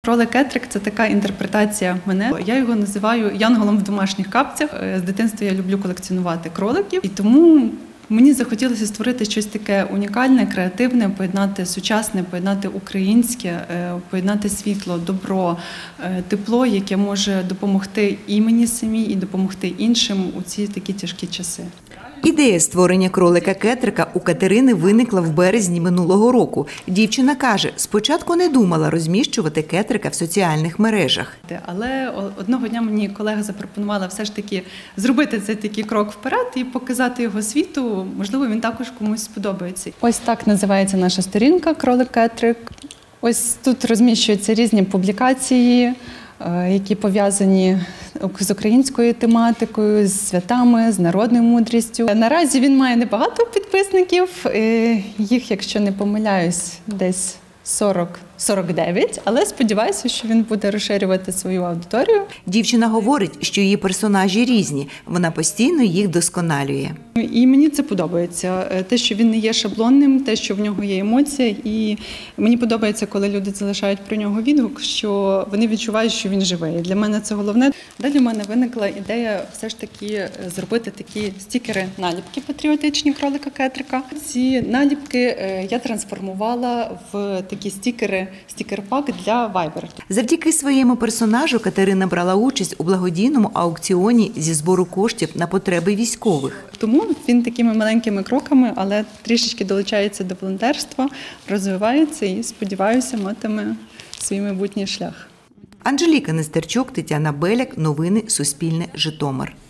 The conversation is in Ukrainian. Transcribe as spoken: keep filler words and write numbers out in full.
Кролик Кетрик – це така інтерпретація мене. Я його називаю янголом в домашніх капцях. З дитинства я люблю колекціонувати кроликів, і тому мені захотілося створити щось таке унікальне, креативне, поєднати сучасне, поєднати українське, поєднати світло, добро, тепло, яке може допомогти і мені самій, і допомогти іншим у ці такі тяжкі часи. Ідея створення кролика Кетрика у Катерини виникла в березні минулого року. Дівчина каже, спочатку не думала розміщувати Кетрика в соціальних мережах. Але одного дня мені колега запропонувала все ж таки зробити цей такий крок вперед і показати його світу. Можливо, він також комусь сподобається. Ось так називається наша сторінка «Кролик Кетрик». Ось тут розміщуються різні публікації, які пов'язані з українською тематикою, з святами, з народною мудрістю. Наразі він має небагато підписників, їх, якщо не помиляюсь, десь сорок сорок дев'ять, але сподіваюся, що він буде розширювати свою аудиторію. Дівчина говорить, що її персонажі різні, вона постійно їх досконалює. І мені це подобається, те, що він не є шаблонним, те, що в нього є емоція, і мені подобається, коли люди залишають про нього відгук, що вони відчувають, що він живий. Для мене це головне. Далі в мене виникла ідея все ж таки зробити такі стікери-наліпки патріотичні кролика Кетрика. Ці наліпки я трансформувала в такі стікери, стікер-пак для Viber. Завдяки своєму персонажу Катерина брала участь у благодійному аукціоні зі збору коштів на потреби військових. Тому він такими маленькими кроками, але трішечки долучається до волонтерства, розвивається і, сподіваюся, матиме свій майбутній шлях. Анжеліка Нестерчук, Тетяна Беляк. Новини Суспільне. Житомир.